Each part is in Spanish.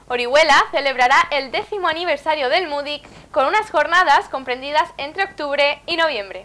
Orihuela celebrará el 10º aniversario del MUDIC con unas jornadas comprendidas entre octubre y noviembre.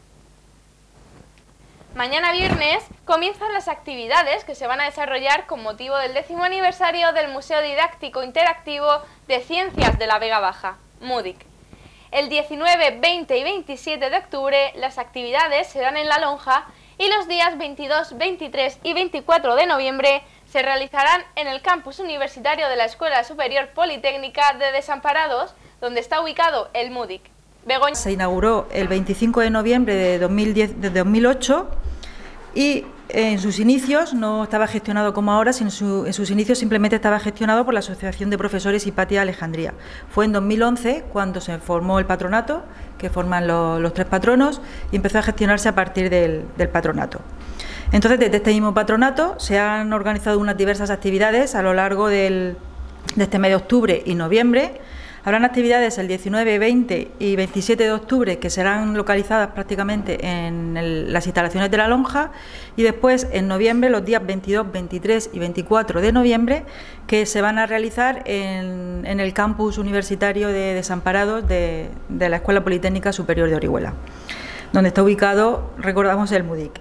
Mañana viernes comienzan las actividades que se van a desarrollar con motivo del 10º aniversario del Museo Didáctico Interactivo de Ciencias de la Vega Baja, MUDIC. El 19, 20 y 27 de octubre las actividades serán en La Lonja y los días 22, 23 y 24 de noviembre se realizarán en el campus universitario de la Escuela Superior Politécnica de Desamparados, donde está ubicado el MUDIC. Begoña. Se inauguró el 25 de noviembre de 2008 y en sus inicios no estaba gestionado como ahora, sino en sus inicios simplemente estaba gestionado por la Asociación de Profesores Hipatia Alejandría. Fue en 2011 cuando se formó el patronato, que forman los tres patronos, y empezó a gestionarse a partir del patronato. Entonces, desde este mismo patronato se han organizado unas diversas actividades a lo largo de este mes de octubre y noviembre. Habrán actividades el 19, 20 y 27 de octubre que serán localizadas prácticamente en las instalaciones de La Lonja, y después en noviembre los días 22, 23 y 24 de noviembre que se van a realizar en el campus universitario de Desamparados de la Escuela Politécnica Superior de Orihuela, donde está ubicado, recordamos, el MUDIC.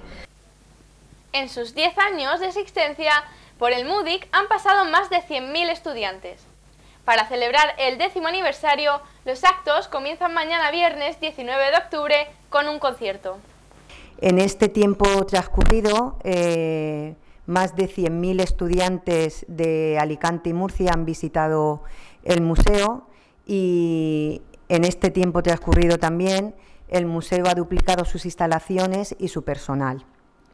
En sus 10 años de existencia, por el MUDIC han pasado más de 100.000 estudiantes. Para celebrar el 10º aniversario, los actos comienzan mañana viernes 19 de octubre con un concierto. En este tiempo transcurrido, más de 100.000 estudiantes de Alicante y Murcia han visitado el museo, y en este tiempo transcurrido también el museo ha duplicado sus instalaciones y su personal.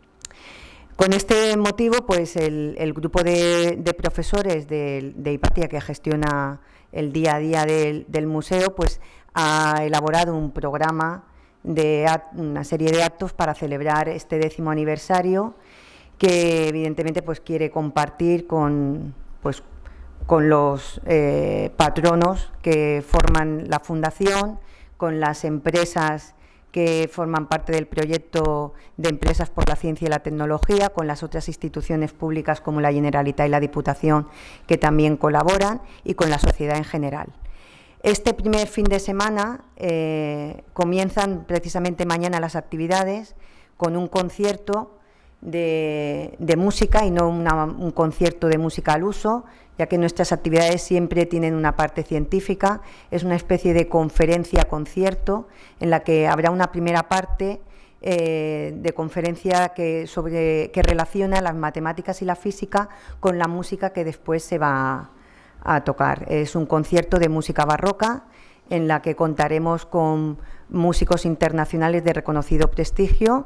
Con este motivo, pues el grupo de profesores de Hipatia, que gestiona el día a día del museo, pues ha elaborado un programa una serie de actos para celebrar este 10º aniversario, que evidentemente pues quiere compartir con los patronos que forman la fundación, con las empresas que forman parte del proyecto de Empresas por la Ciencia y la Tecnología, con las otras instituciones públicas como la Generalitat y la Diputación, que también colaboran, y con la sociedad en general. Este primer fin de semana comienzan precisamente mañana las actividades con un concierto de música, y no un concierto de música al uso, ya que nuestras actividades siempre tienen una parte científica. Es una especie de conferencia-concierto en la que habrá una primera parte de conferencia que relaciona las matemáticas y la física con la música que después se va a tocar. Es un concierto de música barroca en la que contaremos con músicos internacionales de reconocido prestigio,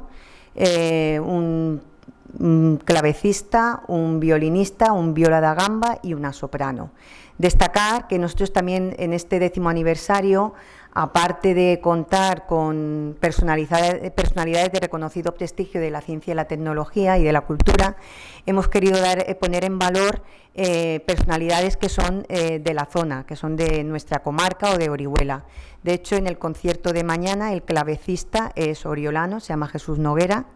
un clavecista, un violinista, un viola da gamba y una soprano. Destacar que nosotros también en este 10º aniversario, aparte de contar con personalidades de reconocido prestigio de la ciencia y la tecnología y de la cultura, hemos querido poner en valor personalidades que son de la zona, que son de nuestra comarca o de Orihuela. De hecho, en el concierto de mañana el clavecista es oriolano, se llama Jesús Noguera.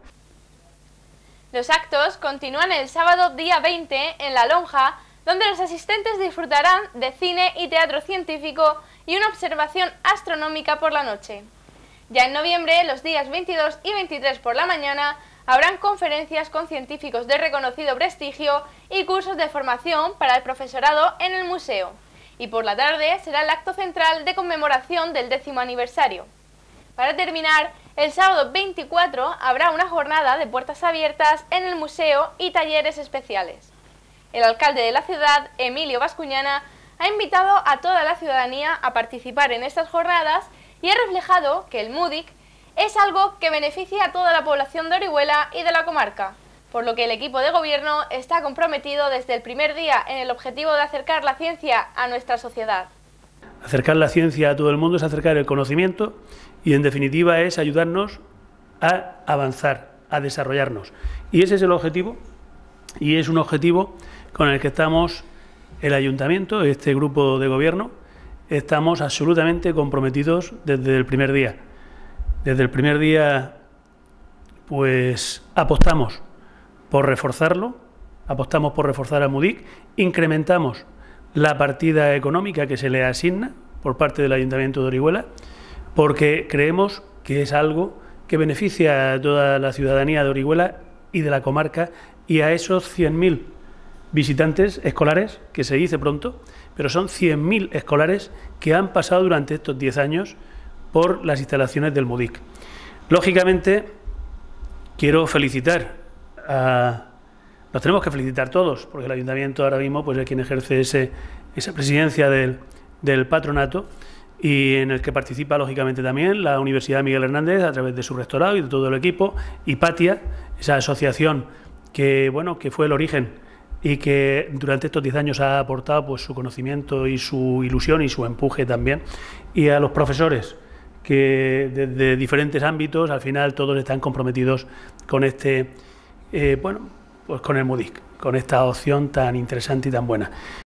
Los actos continúan el sábado día 20 en La Lonja, donde los asistentes disfrutarán de cine y teatro científico y una observación astronómica por la noche. Ya en noviembre, los días 22 y 23 por la mañana, habrán conferencias con científicos de reconocido prestigio y cursos de formación para el profesorado en el museo. Y por la tarde será el acto central de conmemoración del 10º aniversario. Para terminar, el sábado 24 habrá una jornada de puertas abiertas en el museo y talleres especiales. El alcalde de la ciudad, Emilio Bascuñana, ha invitado a toda la ciudadanía a participar en estas jornadas y ha reflejado que el MUDIC es algo que beneficia a toda la población de Orihuela y de la comarca, por lo que el equipo de gobierno está comprometido desde el primer día en el objetivo de acercar la ciencia a nuestra sociedad. Acercar la ciencia a todo el mundo es acercar el conocimiento y, en definitiva, es ayudarnos a avanzar, a desarrollarnos. Y ese es el objetivo, y es un objetivo con el que estamos el Ayuntamiento, este grupo de gobierno, estamos absolutamente comprometidos desde el primer día. Desde el primer día, pues apostamos por reforzarlo, apostamos por reforzar a MUDIC, incrementamos la partida económica que se le asigna por parte del Ayuntamiento de Orihuela, porque creemos que es algo que beneficia a toda la ciudadanía de Orihuela y de la comarca y a esos 100.000 visitantes escolares, que se dice pronto, pero son 100.000 escolares que han pasado durante estos 10 años por las instalaciones del MUDIC. Lógicamente, quiero felicitar nos tenemos que felicitar todos, porque el Ayuntamiento ahora mismo pues, es quien ejerce esa presidencia del patronato y en el que participa lógicamente también la Universidad Miguel Hernández a través de su rectorado y de todo el equipo, y PATIA, esa asociación que, bueno, que fue el origen y que durante estos 10 años ha aportado pues, su conocimiento y su ilusión y su empuje también, y a los profesores que desde diferentes ámbitos al final todos están comprometidos con pues con el MUDIC, con esta opción tan interesante y tan buena.